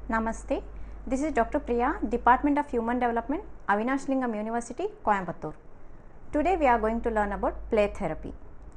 Namaste. This is Dr. Priya, Department of Human Development, Avinash Lingam University, Coimbatore. Today we are going to learn about play therapy.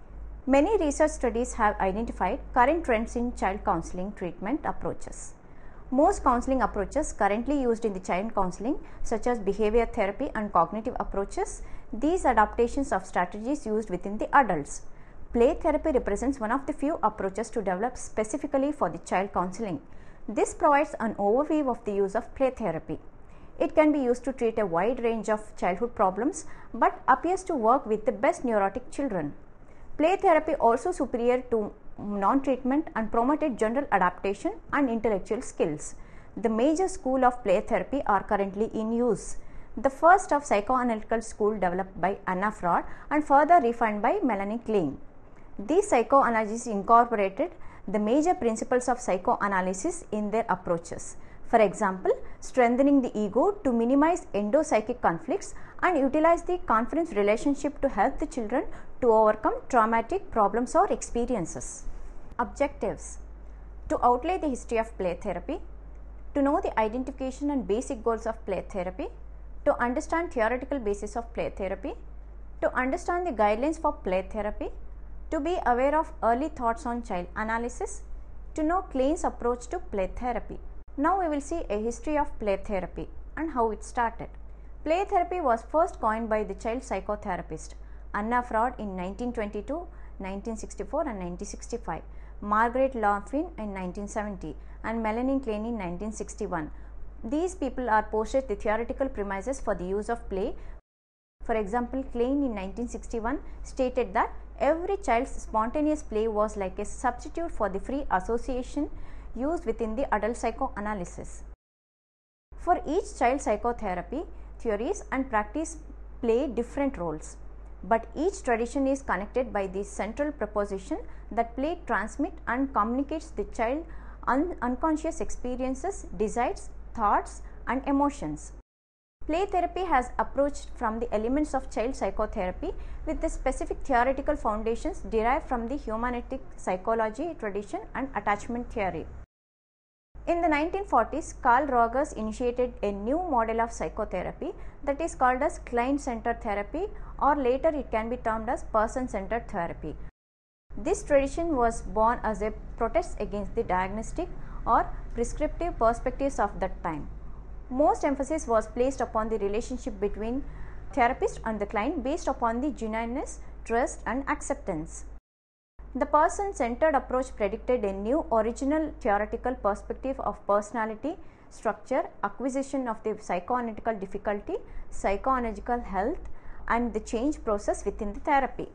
Many research studies have identified current trends in child counseling treatment approaches. Most counseling approaches currently used in the child counseling, such as behavior therapy and cognitive approaches, these adaptations of strategies used within the adults. Play therapy represents one of the few approaches to develop specifically for the child counseling. This provides an overview of the use of play therapy. It can be used to treat a wide range of childhood problems but appears to work with the best neurotic children. Play therapy also superior to non-treatment and promoted general adaptation and intellectual skills. The major school of play therapy are currently in use. The first of psychoanalytical school developed by Anna Freud and further refined by Melanie Klein. These psychoanalysts incorporated the major principles of psychoanalysis in their approaches. For example, strengthening the ego to minimize endopsychic conflicts and utilize the conference relationship to help the children to overcome traumatic problems or experiences. Objectives: to outlay the history of play therapy, to know the identification and basic goals of play therapy, to understand theoretical basis of play therapy, to understand the guidelines for play therapy, to be aware of early thoughts on child analysis, to know Klein's approach to play therapy. Now we will see a history of play therapy and how it started. Play therapy was first coined by the child psychotherapist Anna Freud in 1922, 1964 and 1965, Margaret Laughlin in 1970 and Melanie Klein in 1961. These people are posted the theoretical premises for the use of play. For example, Klein in 1961 stated that every child's spontaneous play was like a substitute for the free association used within the adult psychoanalysis. For each child, psychotherapy theories and practice play different roles, but each tradition is connected by the central proposition that play transmits and communicates the child's unconscious experiences, desires, thoughts and emotions. Play therapy has approached from the elements of child psychotherapy with the specific theoretical foundations derived from the humanistic psychology tradition and attachment theory. In the 1940s, Carl Rogers initiated a new model of psychotherapy that is called as client-centered therapy, or later it can be termed as person-centered therapy. This tradition was born as a protest against the diagnostic or prescriptive perspectives of that time. Most emphasis was placed upon the relationship between therapist and the client based upon the genuineness, trust and acceptance. The person-centered approach predicted a new original theoretical perspective of personality, structure, acquisition of the psychoanalytical difficulty, psychoanalytical health and the change process within the therapy.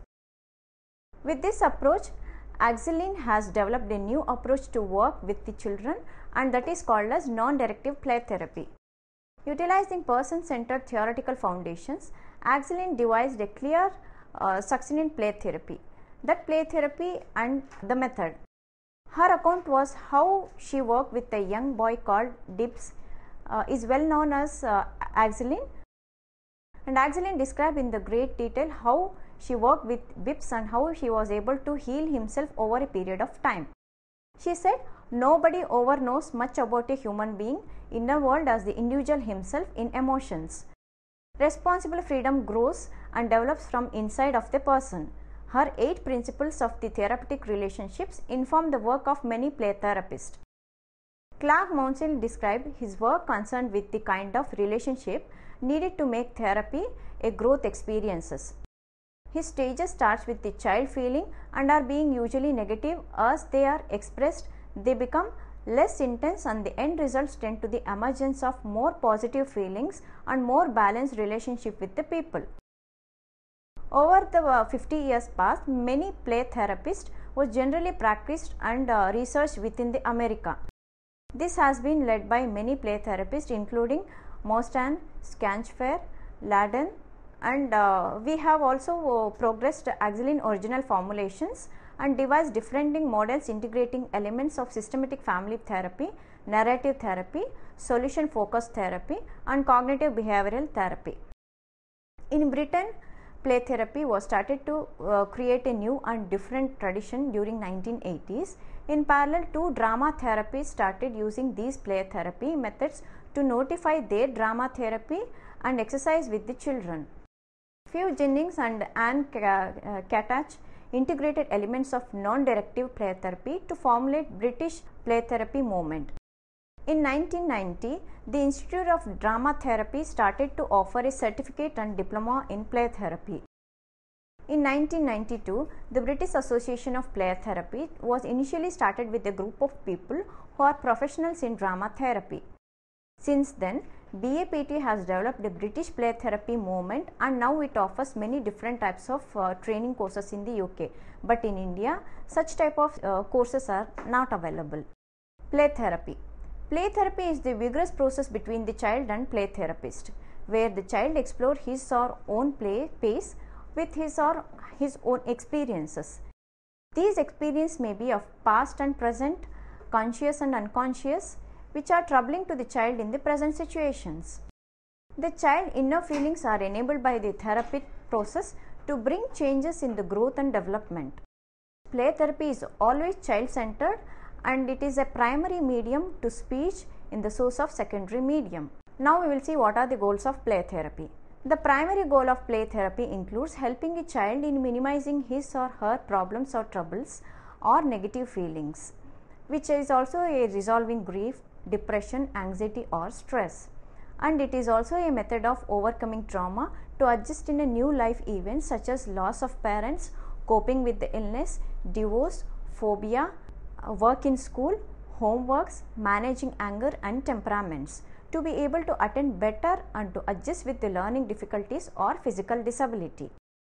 With this approach, Axelin has developed a new approach to work with the children, and that is called as non-directive play therapy. Utilizing person-centered theoretical foundations, Axelin devised a clear succinct play therapy. That play therapy and the method. Her account was how she worked with a young boy called Dibbs, is well known as Axelin, and Axelin described in the great detail how she worked with Bibbs and how he was able to heal himself over a period of time. She said, nobody over knows much about a human being inner world as the individual himself in emotions. Responsible freedom grows and develops from inside of the person. Her 8 principles of the therapeutic relationships inform the work of many play therapists. Clark Mounsell described his work concerned with the kind of relationship needed to make therapy a growth experiences. His stages starts with the child feeling and are being usually negative. As they are expressed, they become less intense and the end results tend to the emergence of more positive feelings and more balanced relationship with the people. Over the 50 years past, many play therapists were generally practiced and researched within the America. This has been led by many play therapists including Mostan, Scanchfair, Ladden, and we have also progressed Axelin original formulations and devised different models integrating elements of systematic family therapy, narrative therapy, solution focused therapy and cognitive behavioral therapy. In Britain, play therapy was started to create a new and different tradition during 1980s. In parallel, two drama therapists started using these play therapy methods to notify their drama therapy and exercise with the children. Hugh Jennings and Anne Catach integrated elements of non-directive play therapy to formulate British play therapy movement. In 1990, the Institute of Drama Therapy started to offer a certificate and diploma in play therapy. In 1992, the British Association of Play Therapy was initially started with a group of people who are professionals in drama therapy. Since then, BAPT has developed the British play therapy movement, and now it offers many different types of training courses in the UK. But in India, such type of courses are not available. Play therapy. Play therapy is the vigorous process between the child and play therapist, where the child explores his or own play pace with his or his own experiences. These experiences may be of past and present, conscious and unconscious, which are troubling to the child in the present situations. The child's inner feelings are enabled by the therapeutic process to bring changes in the growth and development. Play therapy is always child-centered, and it is a primary medium to speech in the source of secondary medium. Now we will see what are the goals of play therapy. The primary goal of play therapy includes helping a child in minimizing his or her problems or troubles or negative feelings, which is also a resolving grief, depression, anxiety or stress. And it is also a method of overcoming trauma to adjust in a new life events such as loss of parents, coping with the illness, divorce, phobia, work in school, homeworks, managing anger and temperaments, to be able to attend better and to adjust with the learning difficulties or physical disability.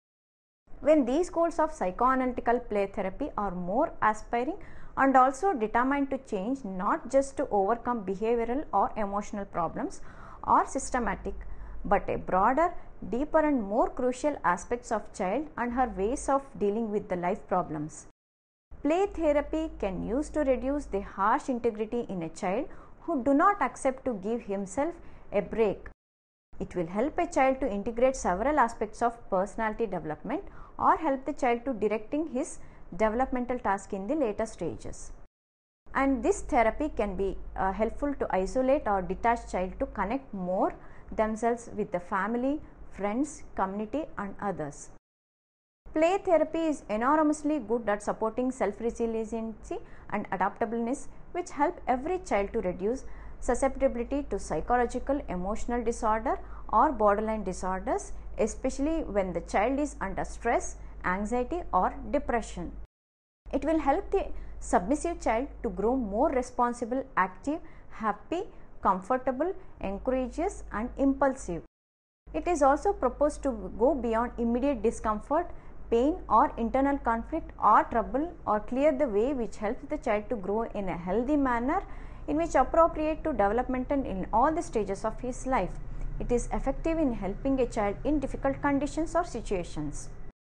When these goals of psychoanalytical play therapy are more aspiring and also determined to change, not just to overcome behavioral or emotional problems or systematic, but a broader, deeper and more crucial aspects of child and her ways of dealing with the life problems. Play therapy can use to reduce the harsh integrity in a child who do not accept to give himself a break. It will help a child to integrate several aspects of personality development or help the child to directing his developmental task in the later stages. And this therapy can be helpful to isolate or detach child to connect more themselves with the family, friends, community and others. Play therapy is enormously good at supporting self-resiliency and adaptableness, which help every child to reduce susceptibility to psychological, emotional disorder or borderline disorders, especially when the child is under stress, anxiety or depression. It will help the submissive child to grow more responsible, active, happy, comfortable, encourageous and impulsive. It is also proposed to go beyond immediate discomfort, pain or internal conflict or trouble, or clear the way which helps the child to grow in a healthy manner in which appropriate to development and in all the stages of his life. It is effective in helping a child in difficult conditions or situations.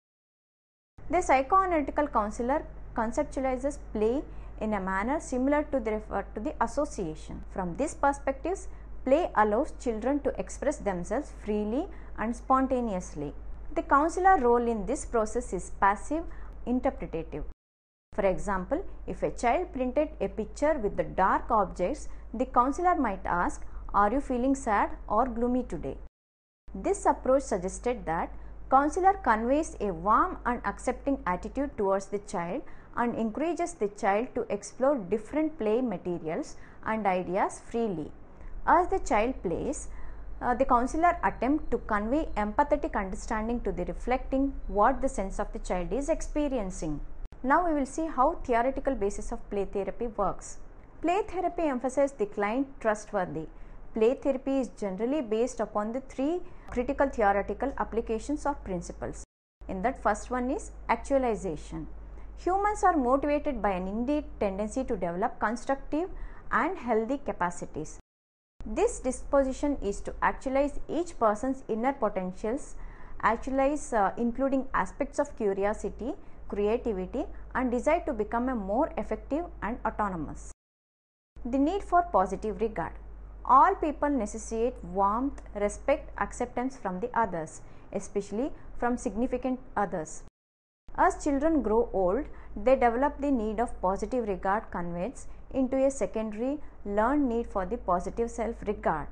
The psychoanalytical counselor conceptualizes play in a manner similar to the association. From this perspective, play allows children to express themselves freely and spontaneously. The counselor role in this process is passive interpretative. For example, if a child printed a picture with the dark objects, the counselor might ask, "Are you feeling sad or gloomy today?" This approach suggested that counselor conveys a warm and accepting attitude towards the child and encourages the child to explore different play materials and ideas freely. As the child plays, the counselor attempts to convey empathetic understanding to the reflecting what the sense of the child is experiencing. Now we will see how theoretical basis of play therapy works. Play therapy emphasizes the client trustworthy. Play therapy is generally based upon the three critical theoretical applications or principles. In that, first one is actualization. Humans are motivated by an innate tendency to develop constructive and healthy capacities. This disposition is to actualize each person's inner potentials, including aspects of curiosity, creativity and desire to become a more effective and autonomous. The need for positive regard. All people necessitate warmth, respect, acceptance from the others, especially from significant others. As children grow old, they develop the need of positive regard converts into a secondary learned need for the positive self-regard.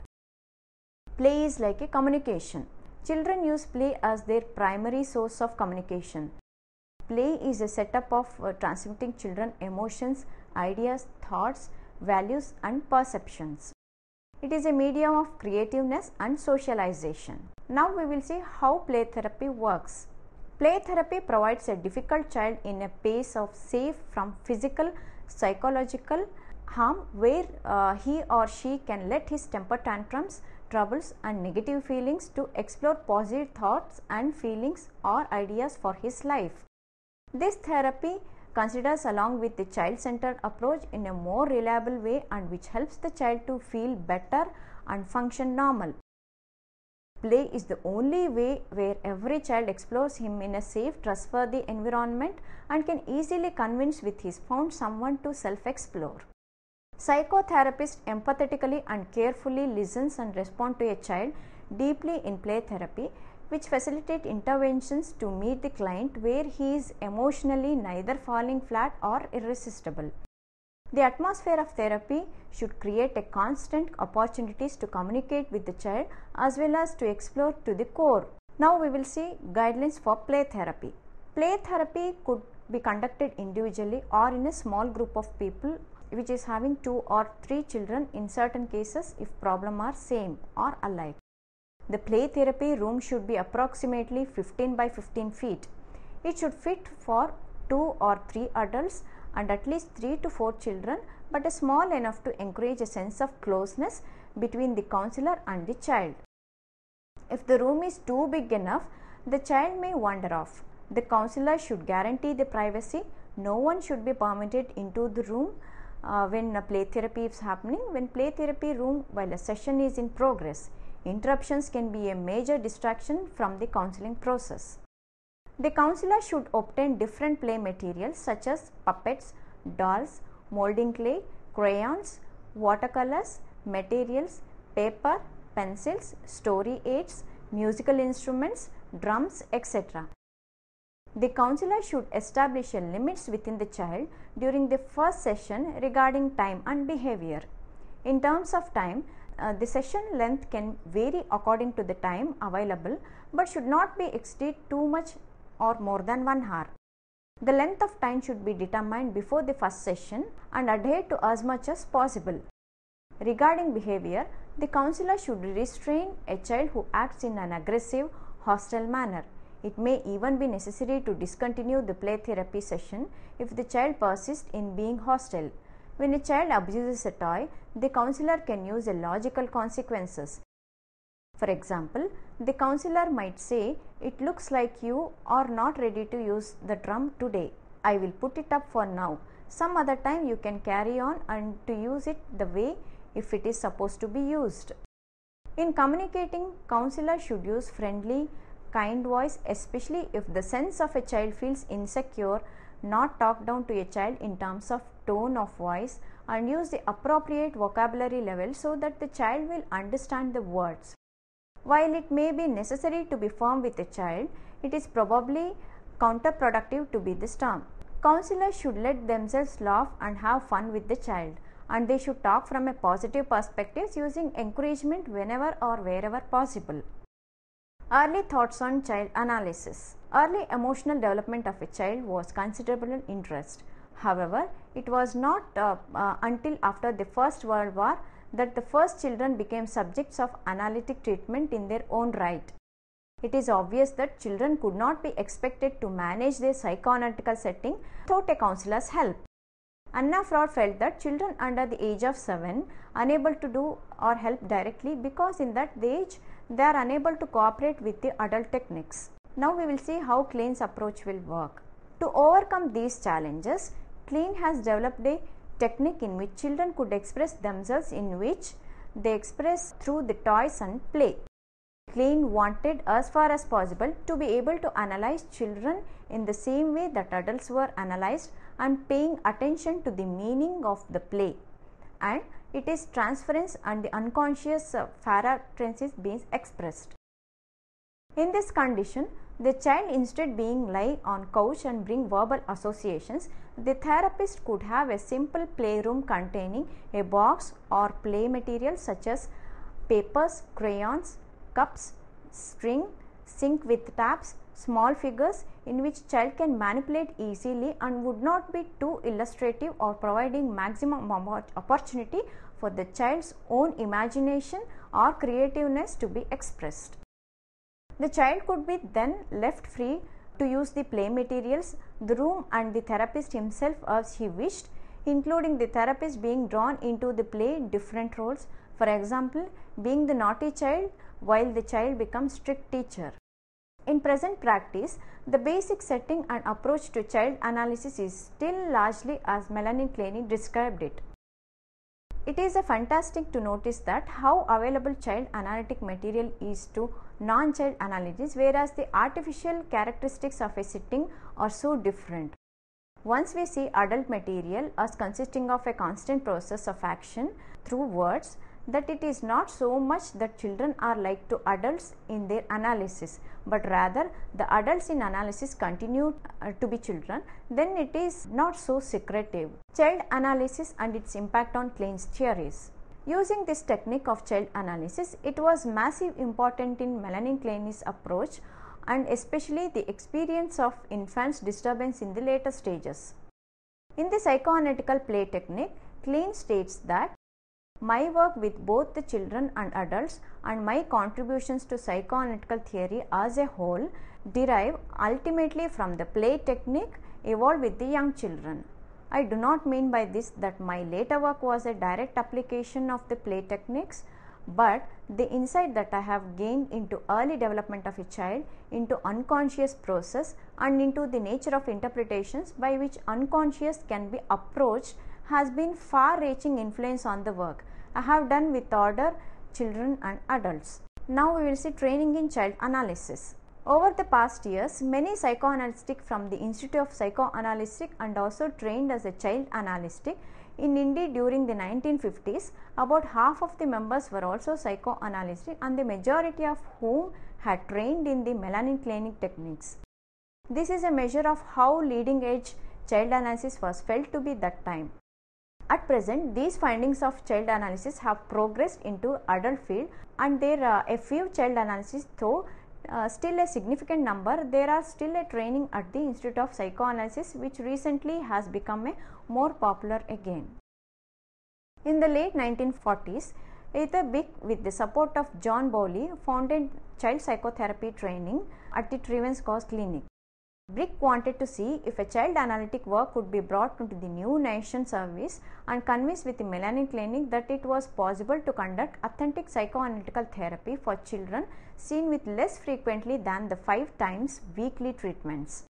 Play is like a communication. Children use play as their primary source of communication. Play is a setup of transmitting children emotions, ideas, thoughts, values and perceptions. It is a medium of creativeness and socialization. Now we will see how play therapy works. Play therapy provides a difficult child in a space of safe from physical, psychological harm where he or she can let his temper tantrums, troubles and negative feelings to explore positive thoughts and feelings or ideas for his life. This therapy considers along with the child-centered approach in a more reliable way and which helps the child to feel better and function normal. Play is the only way where every child explores him in a safe, trustworthy environment and can easily convince with his found someone to self-explore. Psychotherapist empathetically and carefully listens and responds to a child deeply in play therapy, which facilitate interventions to meet the client where he is emotionally neither falling flat or irresistible. The atmosphere of therapy should create a constant opportunities to communicate with the child as well as to explore to the core. Now we will see guidelines for play therapy. Play therapy could be conducted individually or in a small group of people which is having 2 or 3 children in certain cases if problem are same or alike. The play therapy room should be approximately 15 by 15 feet. It should fit for 2 or 3 adults and at least 3 to 4 children, but small enough to encourage a sense of closeness between the counselor and the child. If the room is too big enough, the child may wander off. The counselor should guarantee the privacy. No one should be permitted into the room when play therapy is happening. When play therapy room while a session is in progress, interruptions can be a major distraction from the counseling process. The counselor should obtain different play materials such as puppets, dolls, molding clay, crayons, watercolors, materials, paper, pencils, story aids, musical instruments, drums, etc. The counselor should establish limits within the child during the first session regarding time and behavior. In terms of time, the session length can vary according to the time available but should not be exceed too much or more than 1 hour. The length of time should be determined before the first session and adhere to as much as possible. Regarding behavior, the counselor should restrain a child who acts in an aggressive, hostile manner. It may even be necessary to discontinue the play therapy session if the child persists in being hostile. When a child abuses a toy, the counselor can use logical consequences. For example, the counselor might say, "It looks like you are not ready to use the drum today. I will put it up for now. Some other time you can carry on and to use it the way if it is supposed to be used." In communicating, counselor should use friendly, kind voice, especially if the sense of a child feels insecure. Not talk down to a child in terms of tone of voice and use the appropriate vocabulary level so that the child will understand the words. While it may be necessary to be firm with a child, it is probably counterproductive to be this term. Counselors should let themselves laugh and have fun with the child, and they should talk from a positive perspective using encouragement whenever or wherever possible. Early thoughts on child analysis. Early emotional development of a child was considerable interest. However, it was not until after the First World War that the first children became subjects of analytic treatment in their own right. It is obvious that children could not be expected to manage their psychoanalytical setting without a counselor's help. Anna Freud felt that children under the age of 7 unable to do or help directly because in that age they are unable to cooperate with the adult techniques. Now we will see how Klein's approach will work. To overcome these challenges, Klein has developed a technique in which children could express themselves, in which they express through the toys and play. Klein wanted as far as possible to be able to analyze children in the same way that adults were analyzed and paying attention to the meaning of the play, and it is transference and the unconscious paratransits being expressed. In this condition, the child instead being lie on couch and bring verbal associations, the therapist could have a simple playroom containing a box or play material such as papers, crayons, cups, string, sink with taps, small figures in which child can manipulate easily and would not be too illustrative or providing maximum opportunity for the child's own imagination or creativeness to be expressed. The child could be then left free to use the play materials, the room and the therapist himself as he wished, including the therapist being drawn into the play different roles, for example, being the naughty child while the child becomes strict teacher. In present practice, the basic setting and approach to child analysis is still largely as Melanie Klein described it. It is fantastic to notice that how available child analytic material is to non-child analysis, whereas the artificial characteristics of a setting are so different. Once we see adult material as consisting of a constant process of action through words, that it is not so much that children are like to adults in their analysis, but rather the adults in analysis continue to be children, then it is not so secretive. Child analysis and its impact on Klein's theories. Using this technique of child analysis, it was massive important in Melanie Klein's approach and especially the experience of infants' disturbance in the later stages. In the psychoanalytical play technique, Klein states that my work with both the children and adults and my contributions to psychoanalytical theory as a whole derive ultimately from the play technique evolved with the young children. I do not mean by this that my later work was a direct application of the play techniques, but the insight that I have gained into early development of a child, into unconscious process and into the nature of interpretations by which unconscious can be approached has been far-reaching influence on the work I have done with older children and adults. Now we will see training in child analysis. Over the past years, many psychoanalysts from the Institute of Psychoanalysis and also trained as a child analyst in India during the 1950s. About half of the members were also psychoanalysts and the majority of whom had trained in the Melanie Klein techniques. This is a measure of how leading edge child analysis was felt to be that time. At present, these findings of child analysis have progressed into adult field and there are a few child analysis, though still a significant number, there are still a training at the Institute of Psychoanalysis which recently has become a more popular again. In the late 1940s, Arthur Bick with the support of John Bowley founded child psychotherapy training at the Ravenscroft Clinic. Brick wanted to see if a child analytic work could be brought into the new nation service and convinced with the Melanie Klein that it was possible to conduct authentic psychoanalytical therapy for children seen with less frequently than the 5 times weekly treatments.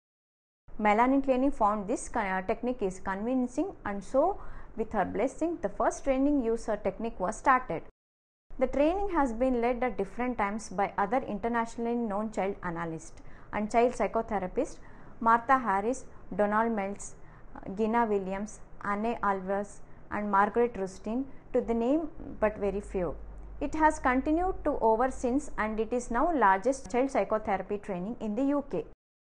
Melanie Klein found this technique is convincing and so with her blessing the first training user technique was started. The training has been led at different times by other internationally known child analysts and child psychotherapists, Martha Harris, Donald Meltz, Gina Williams, Anne Alvarez and Margaret Rustin to the name but very few. It has continued to over since and it is now largest child psychotherapy training in the UK.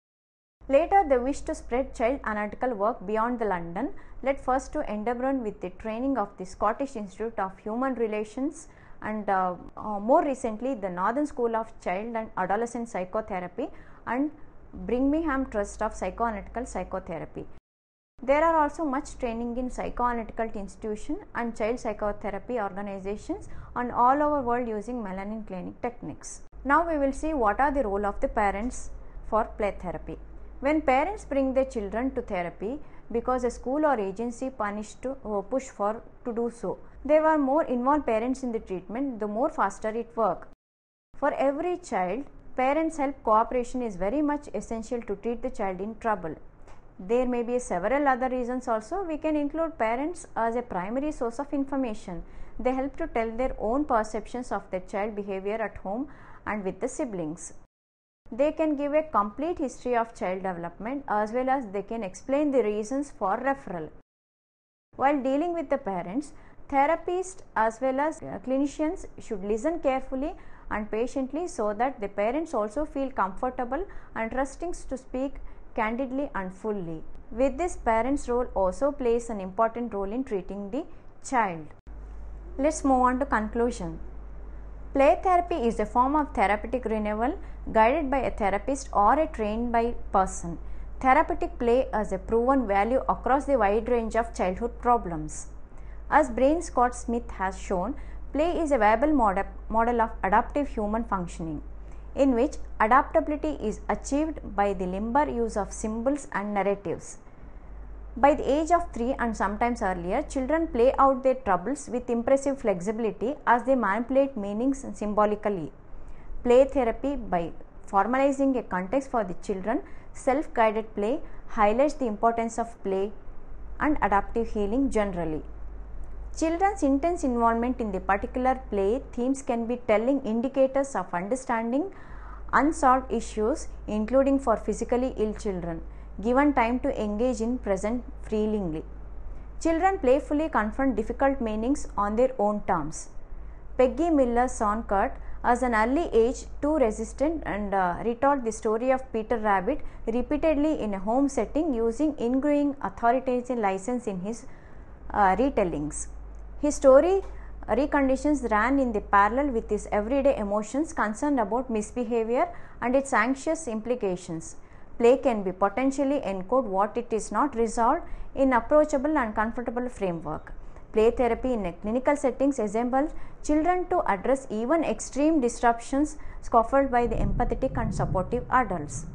Later, the wish to spread child analytical work beyond the London led first to Edinburgh with the training of the Scottish Institute of Human Relations and more recently the Northern School of Child and Adolescent Psychotherapy and Birmingham Trust of Psychoanalytical Psychotherapy. There are also much training in psychoanalytical institution and child psychotherapy organizations and all over world using Melanie Klein techniques. Now we will see what are the role of the parents for play therapy. When parents bring their children to therapy because a school or agency push for to do so, there are more involved parents in the treatment, the more faster it works. For every child, parents' help cooperation is very much essential to treat the child in trouble. There may be several other reasons also. We can include parents as a primary source of information. They help to tell their own perceptions of their child behavior at home and with the siblings. They can give a complete history of child development as well as they can explain the reasons for referral. While dealing with the parents, Therapists as well as clinicians should listen carefully and patiently so that the parents also feel comfortable and trusting to speak candidly and fully. With this, parents' role also plays an important role in treating the child. Let's move on to conclusion. Play therapy is a form of therapeutic renewal guided by a therapist or a trained by person. Therapeutic play has a proven value across the wide range of childhood problems. As Brain Scott Smith has shown, play is a viable model of adaptive human functioning, in which adaptability is achieved by the limber use of symbols and narratives. By the age of 3 and sometimes earlier, children play out their troubles with impressive flexibility as they manipulate meanings symbolically. Play therapy, by formalizing a context for the children, self-guided play highlights the importance of play and adaptive healing generally. Children's intense involvement in the particular play themes can be telling indicators of understanding unsolved issues, including for physically ill children, given time to engage in present freely. Children playfully confront difficult meanings on their own terms. Peggy Miller-Sonkert, as an early age too resistant, and retold the story of Peter Rabbit repeatedly in a home setting using ingrained authoritarian license in his retellings. His story reconditions ran in the parallel with his everyday emotions concerned about misbehavior and its anxious implications. Play can be potentially encode what it is not resolved in approachable and comfortable framework. Play therapy in a clinical settings enables children to address even extreme disruptions scaffolded by the empathetic and supportive adults.